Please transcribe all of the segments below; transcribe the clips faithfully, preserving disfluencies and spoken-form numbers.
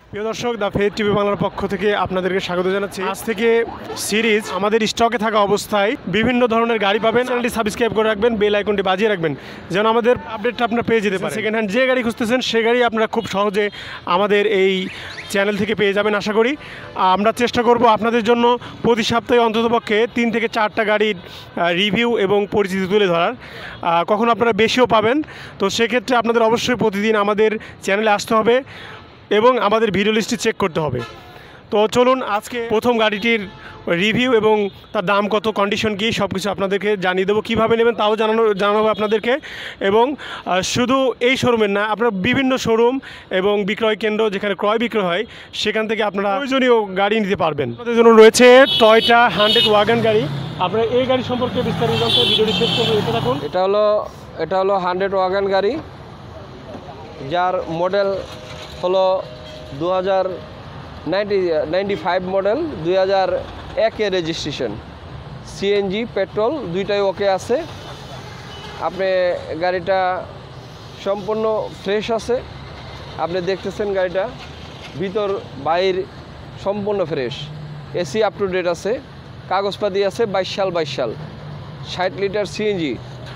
প্রিয় দর্শক, the phase TV বাংলার পক্ষ থেকে আপনাদেরকে স্বাগত জানাচ্ছি। আজ থেকে সিরিজ আমাদের স্টকে থাকা অবস্থায় বিভিন্ন ধরনের গাড়ি পাবেন। চ্যানেলটি সাবস্ক্রাইব করে রাখবেন, বেল আইকনটি বাজিয়ে রাখবেন যেন আমাদের আপডেটটা আপনারা পেয়ে যেতে পারেন। সেকেন্ড হ্যান্ড যে গাড়ি খুঁজতেছেন সে গাড়ি আপনারা খুব সহজে আমাদের এই চ্যানেল থেকে পেয়ে যাবেন আশা করি। আমরা চেষ্টা করব আপনাদের জন্য প্রতি সপ্তাহে অন্ততপক্ষে তিন থেকে চারটা গাড়ির রিভিউ এবং পরিচিতি তুলে ধরার। কখনো আপনারা বেশিও পাবেন, তো সেক্ষেত্রে আপনাদের অবশ্যই প্রতিদিন আমাদের চ্যানেলে আসতে হবে এবং আমাদের ভিডিও লিস্টটি চেক করতে হবে। তো চলুন আজকে প্রথম গাড়িটির রিভিউ এবং তার দাম কত, কন্ডিশন কী, সব কিছু আপনাদেরকে জানিয়ে দেবো। কীভাবে নেবেন তাও জানানো জানাবো আপনাদেরকে। এবং শুধু এই শোরুমের না, আপনার বিভিন্ন শোরুম এবং বিক্রয় কেন্দ্র যেখানে ক্রয় বিক্রয় হয় সেখান থেকে আপনারা প্রয়োজনীয় গাড়ি নিতে পারবেন। আপনাদের জন্য রয়েছে টয়োটা হান্ড্রেড ওয়াগন গাড়ি। আপনারা এই গাড়ি সম্পর্কে বিস্তারিত জানতে ভিডিওটি শেষ করবো। এটা দেখুন, এটা হলো এটা হলো হান্ড্রেড ওয়াগন গাড়ি, যার মডেল হলো দু হাজার নাইনটি নাইনটি ফাইভ মডেল, দুই হাজার একের রেজিস্ট্রেশন। সিএনজি পেট্রোল দুইটাই ওকে আছে। আপনি গাড়িটা সম্পূর্ণ ফ্রেশ আছে। আপনি দেখতেছেন গাড়িটা ভিতর বাইর সম্পূর্ণ fresh. AC up to date আছে, কাগজপাতি আছে বাইশ সাল বাইশ সাল ষাট লিটার সিএনজি।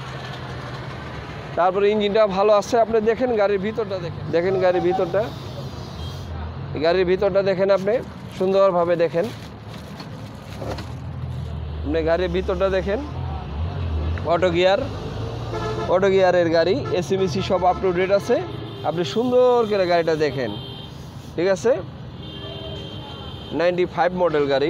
তারপরে ইঞ্জিনটা ভালো আছে। আপনি দেখেন গাড়ির ভিতরটা, দেখেন দেখেন গাড়ির ভিতরটা গাড়ির ভিতরটা দেখেন, আপনি সুন্দরভাবে দেখেন। আপনি গাড়ির ভিতরটা দেখেন, অটো গিয়ার অটো গিয়ারের গাড়ি, এসি মিসি সব আপ টু ডেট আছে। আপনি সুন্দর করে গাড়িটা দেখেন, ঠিক আছে। নাইনটি ফাইভ মডেল গাড়ি,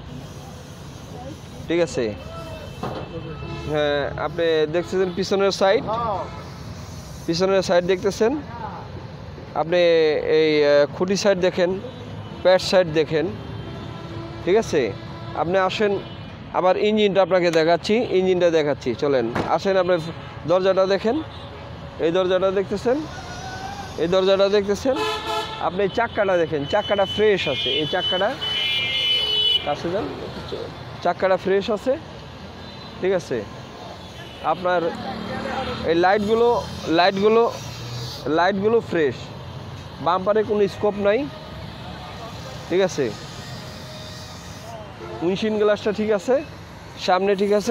ঠিক আছে। হ্যাঁ, আপনি দেখতেছেন পিছনের সাইড পিছনের সাইড দেখতেছেন। আপনি এই খুঁটি সাইড দেখেন, প্যাড সাইড দেখেন, ঠিক আছে। আপনি আসেন, আবার ইঞ্জিনটা আপনাকে দেখাচ্ছি ইঞ্জিনটা দেখাচ্ছি চলেন আসেন। আপনি দরজাটা দেখেন, এই দরজাটা দেখতেছেন এই দরজাটা দেখতেছেন আপনি চাক্কাটা দেখেন, চাক্কাটা ফ্রেশ আছে। এই চাক্কাটা কাছে যান, চাক্কাটা ফ্রেশ আছে, ঠিক আছে। আপনার এই লাইটগুলো লাইটগুলো লাইটগুলো ফ্রেশ, বাম্পারে কোনো স্কোপ নাই, ঠিক আছে। উইন্ডশিল্ড গ্লাসটা ঠিক আছে, সামনে ঠিক আছে।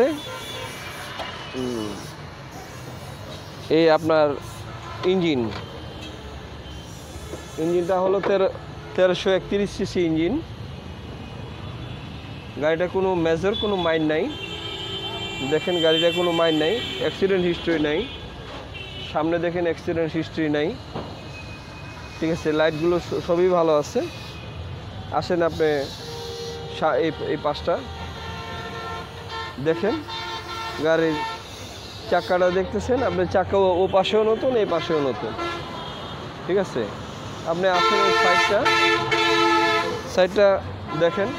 এই আপনার ইঞ্জিন ইঞ্জিনটা হলো তেরো তেরোশো একত্রিশ সিসি ইঞ্জিন। গাড়িটা কোনো মেজর কোনো মাইন্ড নাই, দেখেন গাড়িটা কোনো মাইন্ড নাই, অ্যাক্সিডেন্ট হিস্ট্রি নাই। সামনে দেখেন অ্যাক্সিডেন্ট হিস্ট্রি নাই, ঠিক আছে। লাইটগুলো সবই ভালো আছে। আসেন আপনি এই এই পাশটা দেখেন, গাড়ির চাক্কাটা দেখতেছেন আপনি, চাক্কা ও পাশেও নতুন এই পাশেও নতুন, ঠিক আছে। আপনি আসেন ওই সাইডটা সাইডটা দেখেন,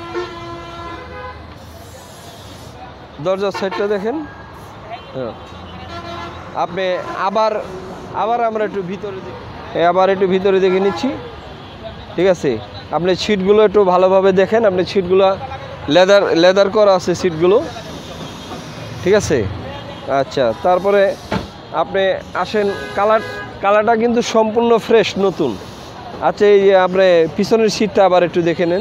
দরজার সাইডটা দেখেন। হ্যাঁ, আপনি আবার আবার আমরা একটু ভিতরে আবার একটু ভিতরে দেখে নিচ্ছি, ঠিক আছে। আপনি সিটগুলো একটু ভালোভাবে দেখেন, আপনি সিটগুলো লেদার লেদার করা আছে সিটগুলো, ঠিক আছে। আচ্ছা, তারপরে আপনি আসেন, কালার কালারটা কিন্তু সম্পূর্ণ ফ্রেশ নতুন। আচ্ছা, এই যে আপনি পিছনের সিটটা আবার একটু দেখে নেন,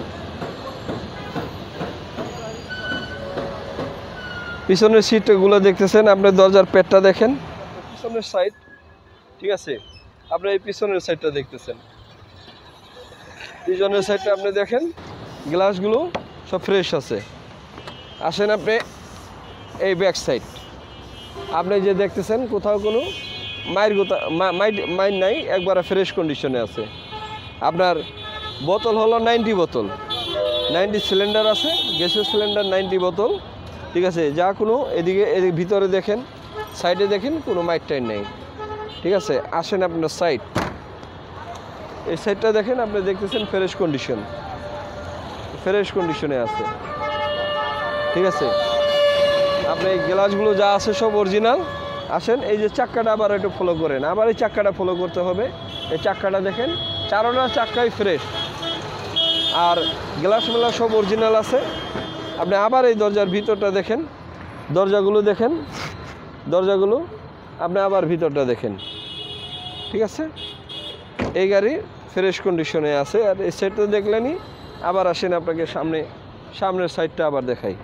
পিছনের সিটগুলো দেখতেছেন আপনি, দরজার পেটটা দেখেন, পিছনের সাইড, ঠিক আছে। আপনি এই পিছনের সাইডটা দেখতেছেন, পিছনের সাইডটা আপনি দেখেন, গ্লাসগুলো সব ফ্রেশ আছে। আসেন আপনি এই ব্যাক সাইড, আপনি যে দেখতেছেন কোথাও কোনো মাইর গোতা মাইট মাইর নাই, একবারে ফ্রেশ কন্ডিশনে আছে। আপনার বোতল হলো নাইনটি বোতল, নাইনটি সিলিন্ডার আছে, গ্যাসের সিলিন্ডার নাইনটি বোতল, ঠিক আছে। যা কোনো এদিকে এদিকে ভিতরে দেখেন, সাইডে দেখেন, কোনো মাইট টাইট নেই, ঠিক আছে। আসেন আপনার সাইড, এই সাইডটা দেখেন, আপনি দেখতেছেন ফ্রেশ কন্ডিশন ফ্রেশ কন্ডিশনে আছে, ঠিক আছে। আপনি এই গ্লাসগুলো যা আছে সব অরিজিনাল। আসেন, এই যে চাক্কাটা আবার একটু ফলো করেন, আবার এই চাক্কাটা ফলো করতে হবে। এই চাক্কাটা দেখেন, চারোটা চাক্কাই ফ্রেশ, আর গ্লাসগুলো সব অরিজিনাল আছে। আপনি আবার এই দরজার ভিতরটা দেখেন, দরজাগুলো দেখেন দরজাগুলো আপনি আবার ভিতরটা দেখেন, ঠিক আছে। এই গাড়ি ফ্রেশ কন্ডিশনে আছে। আর এই সাইডটা দেখলেনি, আবার আসেন আপনাকে সামনে সামনের সাইডটা আবার দেখাই।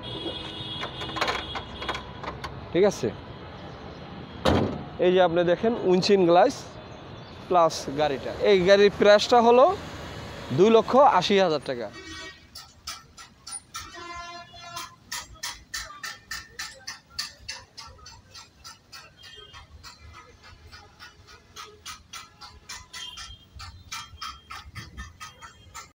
ঠিক আছে, এই যে আপনি দেখেন উইন্ডশিল্ড গ্লাস প্লাস গাড়িটা, এই গাড়ির প্রাইসটা হলো দুই লক্ষ আশি হাজার টাকা।